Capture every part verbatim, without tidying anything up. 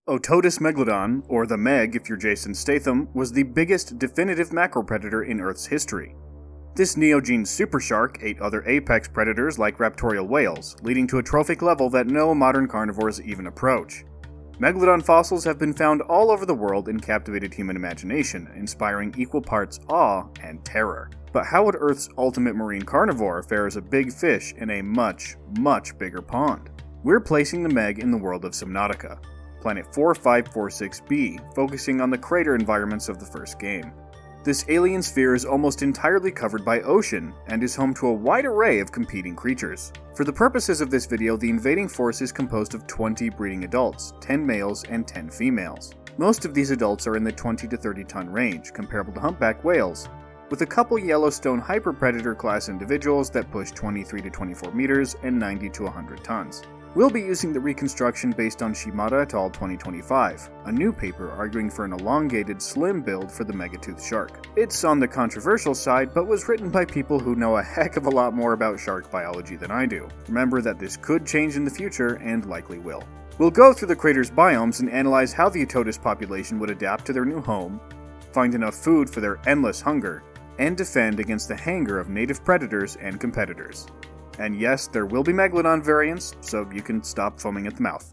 Otodus Megalodon, or the Meg if you're Jason Statham, was the biggest definitive macropredator in Earth's history. This Neogene supershark ate other apex predators like raptorial whales, leading to a trophic level that no modern carnivores even approach. Megalodon fossils have been found all over the world and captivated human imagination, inspiring equal parts awe and terror. But how would Earth's ultimate marine carnivore fare as a big fish in a much, much bigger pond? We're placing the Meg in the world of Subnautica, Planet four five four six b, focusing on the crater environments of the first game. This alien sphere is almost entirely covered by ocean, and is home to a wide array of competing creatures. For the purposes of this video, the invading force is composed of twenty breeding adults, ten males and ten females. Most of these adults are in the twenty to thirty ton range, comparable to humpback whales, with a couple Yellowstone Hyperpredator-class individuals that push twenty-three to twenty-four meters and ninety to one hundred tons. We'll be using the reconstruction based on Shimada et al. twenty twenty-five, a new paper arguing for an elongated, slim build for the megatooth shark. It's on the controversial side, but was written by people who know a heck of a lot more about shark biology than I do. Remember that this could change in the future, and likely will. We'll go through the crater's biomes and analyze how the Otodus population would adapt to their new home, find enough food for their endless hunger, and defend against the hanger of native predators and competitors. And yes, there will be Megalodon variants, so you can stop foaming at the mouth.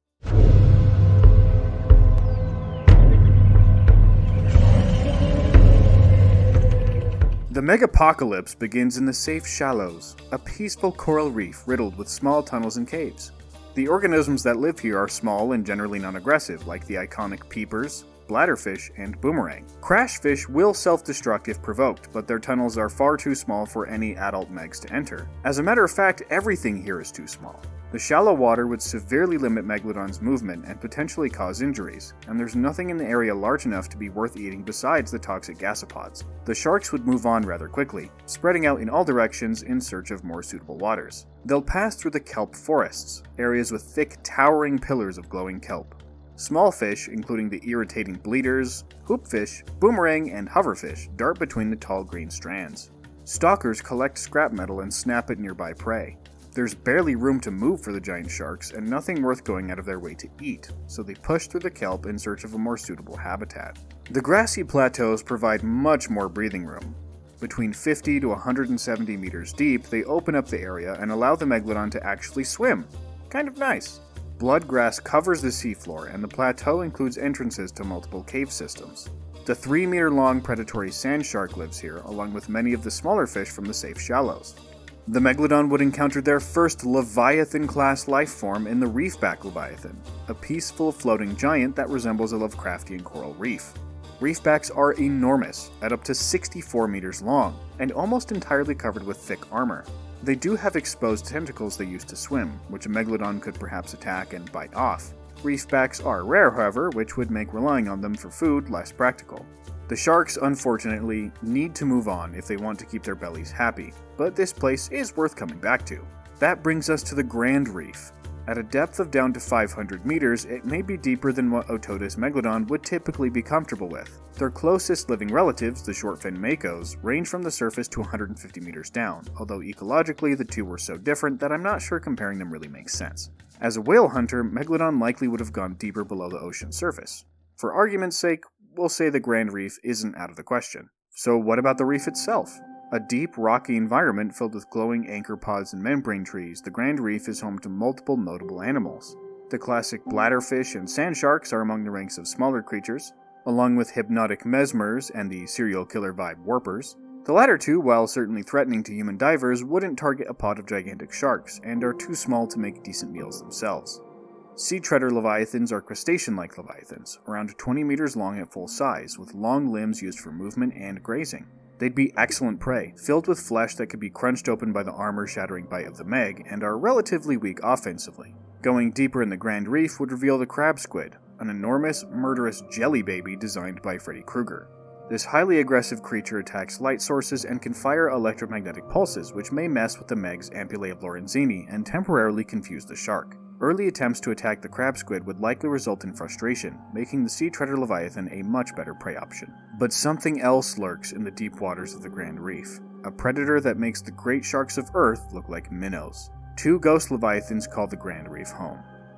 The Megapocalypse begins in the safe shallows, a peaceful coral reef riddled with small tunnels and caves. The organisms that live here are small and generally non-aggressive, like the iconic peepers, bladderfish, and boomerang. Crashfish will self-destruct if provoked, but their tunnels are far too small for any adult megs to enter. As a matter of fact, everything here is too small. The shallow water would severely limit Megalodon's movement and potentially cause injuries, and there's nothing in the area large enough to be worth eating besides the toxic gasopods. The sharks would move on rather quickly, spreading out in all directions in search of more suitable waters. They'll pass through the kelp forests, areas with thick, towering pillars of glowing kelp. Small fish, including the irritating bleeders, hoopfish, boomerang, and hoverfish, dart between the tall green strands. Stalkers collect scrap metal and snap at nearby prey. There's barely room to move for the giant sharks, and nothing worth going out of their way to eat, so they push through the kelp in search of a more suitable habitat. The Grassy Plateaus provide much more breathing room. Between fifty to one hundred seventy meters deep, they open up the area and allow the Megalodon to actually swim. Kind of nice. Blood grass covers the seafloor, and the plateau includes entrances to multiple cave systems. The three meter long predatory sand shark lives here, along with many of the smaller fish from the safe shallows. The Megalodon would encounter their first Leviathan-class life form in the Reefback Leviathan, a peaceful floating giant that resembles a Lovecraftian coral reef. Reefbacks are enormous, at up to sixty-four meters long, and almost entirely covered with thick armor. They do have exposed tentacles they use to swim, which a Megalodon could perhaps attack and bite off. Reefbacks are rare, however, which would make relying on them for food less practical. The sharks, unfortunately, need to move on if they want to keep their bellies happy, but this place is worth coming back to. That brings us to the Grand Reef. At a depth of down to five hundred meters, it may be deeper than what Otodus Megalodon would typically be comfortable with. Their closest living relatives, the short-finned makos, range from the surface to one hundred fifty meters down, although ecologically the two were so different that I'm not sure comparing them really makes sense. As a whale hunter, Megalodon likely would have gone deeper below the ocean surface. For argument's sake, we'll say the Grand Reef isn't out of the question. So what about the reef itself? A deep, rocky environment filled with glowing anchor pods and membrane trees, the Grand Reef is home to multiple notable animals. The classic bladderfish and sand sharks are among the ranks of smaller creatures, along with hypnotic mesmers and the serial killer vibe warpers. The latter two, while certainly threatening to human divers, wouldn't target a pod of gigantic sharks, and are too small to make decent meals themselves. Sea treader leviathans are crustacean-like leviathans, around twenty meters long at full size, with long limbs used for movement and grazing. They'd be excellent prey, filled with flesh that could be crunched open by the armor-shattering bite of the Meg, and are relatively weak offensively. Going deeper in the Grand Reef would reveal the crab squid, an enormous, murderous jelly baby designed by Freddy Krueger. This highly aggressive creature attacks light sources and can fire electromagnetic pulses, which may mess with the Meg's ampullae of Lorenzini and temporarily confuse the shark. Early attempts to attack the crab squid would likely result in frustration, making the sea treader leviathan a much better prey option. But something else lurks in the deep waters of the Grand Reef, a predator that makes the great sharks of Earth look like minnows. Two ghost leviathans call the Grand Reef home.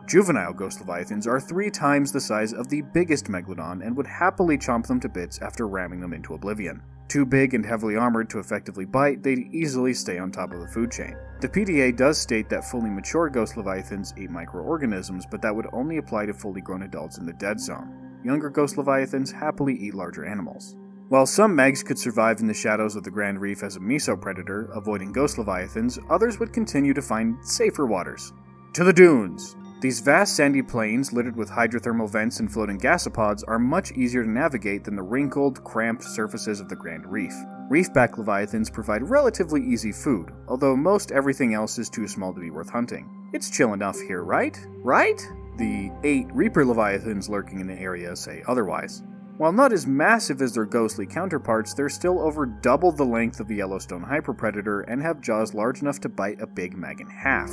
Juvenile ghost leviathans are three times the size of the biggest megalodon and would happily chomp them to bits after ramming them into oblivion. Too big and heavily armored to effectively bite, they'd easily stay on top of the food chain. The P D A does state that fully mature ghost leviathans eat microorganisms, but that would only apply to fully grown adults in the dead zone. Younger ghost leviathans happily eat larger animals. While some megs could survive in the shadows of the Grand Reef as a mesopredator, avoiding ghost leviathans, others would continue to find safer waters. To the dunes! These vast sandy plains, littered with hydrothermal vents and floating gasopods, are much easier to navigate than the wrinkled, cramped surfaces of the Grand Reef. Reefback leviathans provide relatively easy food, although most everything else is too small to be worth hunting. It's chill enough here, right? Right? The eight Reaper leviathans lurking in the area say otherwise. While not as massive as their ghostly counterparts, they're still over double the length of the Yellowstone Hyperpredator and have jaws large enough to bite a big mag in half.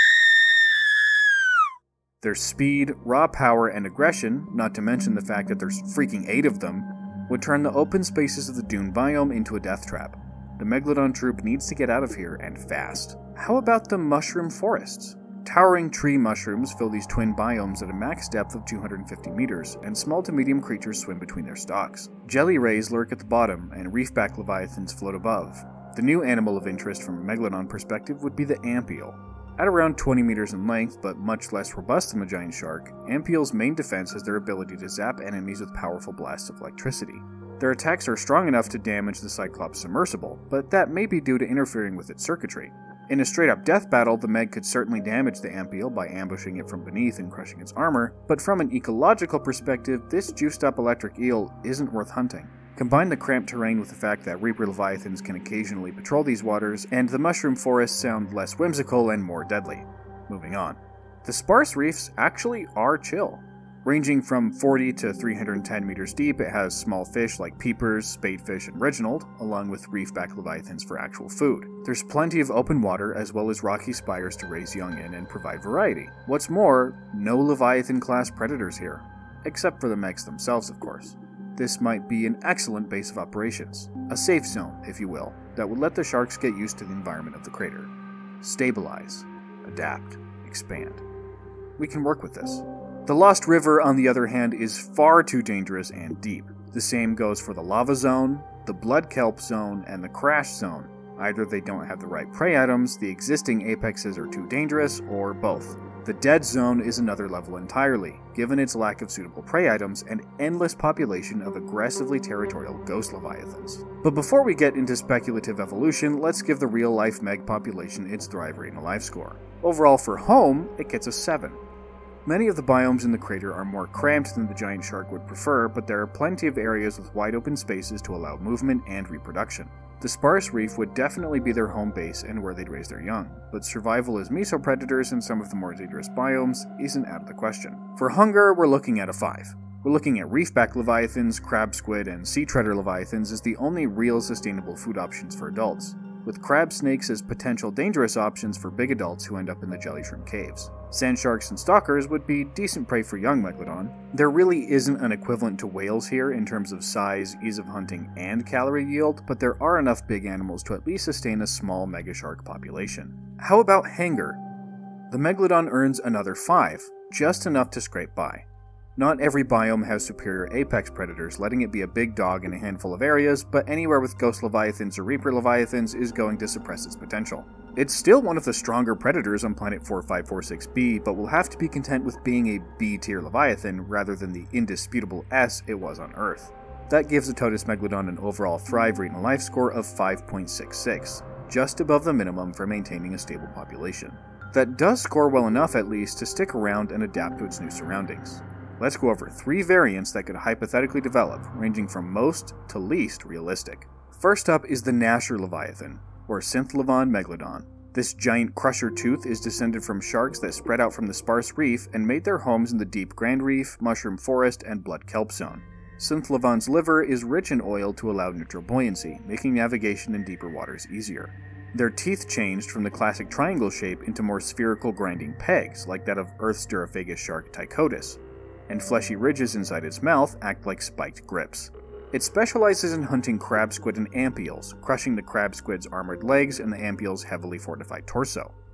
Their speed, raw power, and aggression, not to mention the fact that there's freaking eight of them, would turn the open spaces of the dune biome into a death trap. The Megalodon troop needs to get out of here, and fast. How about the mushroom forests? Towering tree mushrooms fill these twin biomes at a max depth of two hundred fifty meters, and small to medium creatures swim between their stalks. Jelly rays lurk at the bottom, and reefback leviathans float above. The new animal of interest from a Megalodon perspective would be the ampiel. At around twenty meters in length, but much less robust than the giant shark, ampiel's main defense is their ability to zap enemies with powerful blasts of electricity. Their attacks are strong enough to damage the Cyclops submersible, but that may be due to interfering with its circuitry. In a straight-up death battle, the Meg could certainly damage the ampiel by ambushing it from beneath and crushing its armor, but from an ecological perspective, this juiced-up electric eel isn't worth hunting. Combine the cramped terrain with the fact that Reaper leviathans can occasionally patrol these waters, and the mushroom forests sound less whimsical and more deadly. Moving on. The Sparse Reefs actually are chill. Ranging from forty to three hundred ten meters deep, it has small fish like peepers, spadefish, and reginald, along with reefback leviathans for actual food. There's plenty of open water as well as rocky spires to raise young in and provide variety. What's more, no Leviathan-class predators here. Except for the megs themselves, of course. This might be an excellent base of operations. A safe zone, if you will, that would let the sharks get used to the environment of the crater. Stabilize, adapt, expand. We can work with this. The Lost River, on the other hand, is far too dangerous and deep. The same goes for the Lava Zone, the Blood Kelp Zone, and the Crash Zone. Either they don't have the right prey items, the existing apexes are too dangerous, or both. The Dead Zone is another level entirely, given its lack of suitable prey items and endless population of aggressively territorial ghost leviathans. But before we get into speculative evolution, let's give the real-life Meg population its Thrive Arena life score. Overall for home, it gets a seven. Many of the biomes in the crater are more cramped than the giant shark would prefer, but there are plenty of areas with wide open spaces to allow movement and reproduction. The Sparse Reef would definitely be their home base and where they'd raise their young, but survival as mesopredators in some of the more dangerous biomes isn't out of the question. For hunger, we're looking at a five. We're looking at reefback leviathans, crab squid, and sea treader leviathans as the only real sustainable food options for adults, with crab snakes as potential dangerous options for big adults who end up in the jelly shrimp caves. Sand sharks and stalkers would be decent prey for young Megalodon. There really isn't an equivalent to whales here in terms of size, ease of hunting, and calorie yield, but there are enough big animals to at least sustain a small megashark population. How about hanger? The Megalodon earns another five, just enough to scrape by. Not every biome has superior apex predators, letting it be a big dog in a handful of areas, but anywhere with ghost leviathans or reaper leviathans is going to suppress its potential. It's still one of the stronger predators on planet four five four six b, but will have to be content with being a B-tier leviathan rather than the indisputable S it was on Earth. That gives Otodus Megalodon an overall Thrive Arena life score of five point six six, just above the minimum for maintaining a stable population. That does score well enough at least to stick around and adapt to its new surroundings. Let's go over three variants that could hypothetically develop, ranging from most to least realistic. First up is the Gnasher Leviathan, or Synthlevon Megalodon. This giant crusher tooth is descended from sharks that spread out from the Sparse Reef and made their homes in the deep Grand Reef, Mushroom Forest, and Blood Kelp Zone. Synthlevon's liver is rich in oil to allow neutral buoyancy, making navigation in deeper waters easier. Their teeth changed from the classic triangle shape into more spherical grinding pegs, like that of Earth's Durophagus shark Otodus, and fleshy ridges inside its mouth act like spiked grips. It specializes in hunting crab squid and ampiels, crushing the crab squid's armored legs and the ampiel's heavily fortified torso.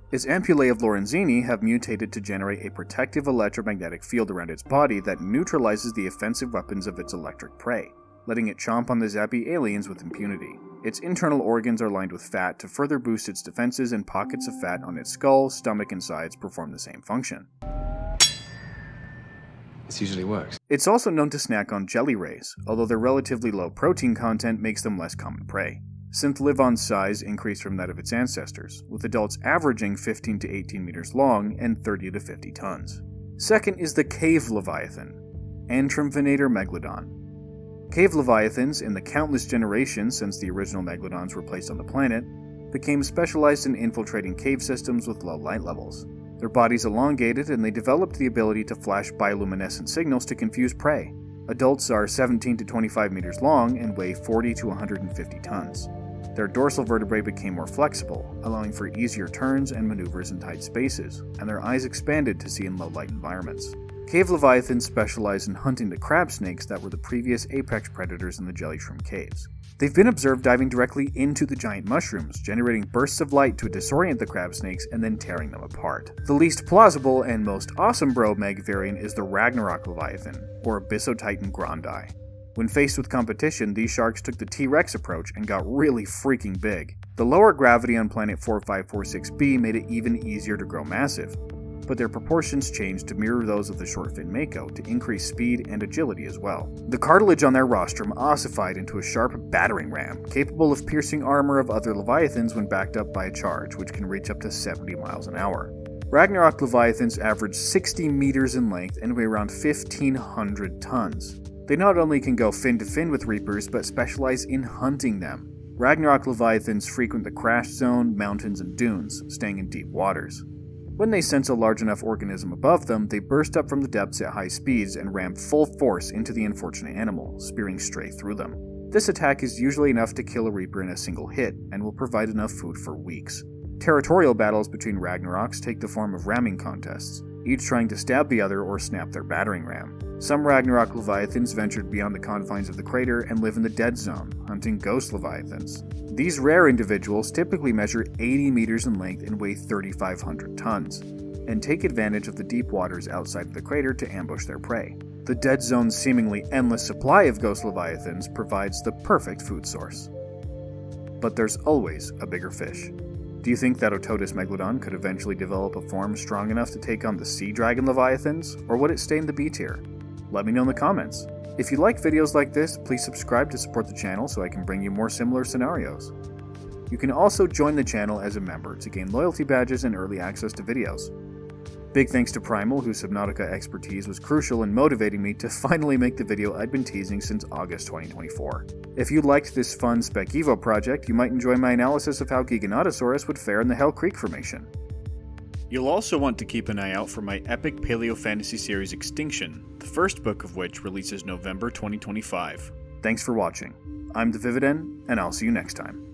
Its ampullae of Lorenzini have mutated to generate a protective electromagnetic field around its body that neutralizes the offensive weapons of its electric prey, letting it chomp on the zappy aliens with impunity. Its internal organs are lined with fat to further boost its defenses, and pockets of fat on its skull, stomach, and sides perform the same function. This usually works. It's also known to snack on jelly rays, although their relatively low protein content makes them less common prey. Synthlivon's size increased from that of its ancestors, with adults averaging fifteen to eighteen meters long and thirty to fifty tons. Second is the cave leviathan, Antrimphinator megalodon. Cave leviathans, in the countless generations since the original megalodons were placed on the planet, became specialized in infiltrating cave systems with low light levels. Their bodies elongated, and they developed the ability to flash bioluminescent signals to confuse prey. Adults are seventeen to twenty-five meters long and weigh forty to one hundred fifty tons. Their dorsal vertebrae became more flexible, allowing for easier turns and maneuvers in tight spaces, and their eyes expanded to see in low-light environments. Cave leviathans specialize in hunting the crab snakes that were the previous apex predators in the jellyshroom caves. They've been observed diving directly into the giant mushrooms, generating bursts of light to disorient the crab snakes and then tearing them apart. The least plausible and most awesome bro meg variant is the Ragnarok Leviathan, or Abyssotitan grandi. When faced with competition, these sharks took the T-Rex approach and got really freaking big. The lower gravity on planet four five four six b made it even easier to grow massive, but their proportions changed to mirror those of the short-fin mako to increase speed and agility as well. The cartilage on their rostrum ossified into a sharp battering ram, capable of piercing armor of other leviathans when backed up by a charge, which can reach up to seventy miles an hour. Ragnarok leviathans average sixty meters in length and weigh around fifteen hundred tons. They not only can go fin to fin with reapers, but specialize in hunting them. Ragnarok leviathans frequent the crash zone, mountains, and dunes, staying in deep waters. When they sense a large enough organism above them, they burst up from the depths at high speeds and ram full force into the unfortunate animal, spearing straight through them. This attack is usually enough to kill a reaper in a single hit, and will provide enough food for weeks. Territorial battles between Ragnaroks take the form of ramming contests, each trying to stab the other or snap their battering ram. Some Ragnarok leviathans ventured beyond the confines of the crater and live in the dead zone, hunting ghost leviathans. These rare individuals typically measure eighty meters in length and weigh thirty-five hundred tons, and take advantage of the deep waters outside of the crater to ambush their prey. The dead zone's seemingly endless supply of ghost leviathans provides the perfect food source. But there's always a bigger fish. Do you think that Otodus megalodon could eventually develop a form strong enough to take on the sea dragon leviathans, or would it stay in the B tier? Let me know in the comments. If you like videos like this, please subscribe to support the channel so I can bring you more similar scenarios. You can also join the channel as a member to gain loyalty badges and early access to videos. Big thanks to Primal, whose Subnautica expertise was crucial in motivating me to finally make the video I'd been teasing since August twenty twenty-four. If you liked this fun Spec Evo project, you might enjoy my analysis of how Giganotosaurus would fare in the Hell Creek Formation. You'll also want to keep an eye out for my epic paleo fantasy series Extinction, the first book of which releases November twenty twenty-five. Thanks for watching. I'm the Vividen, and I'll see you next time.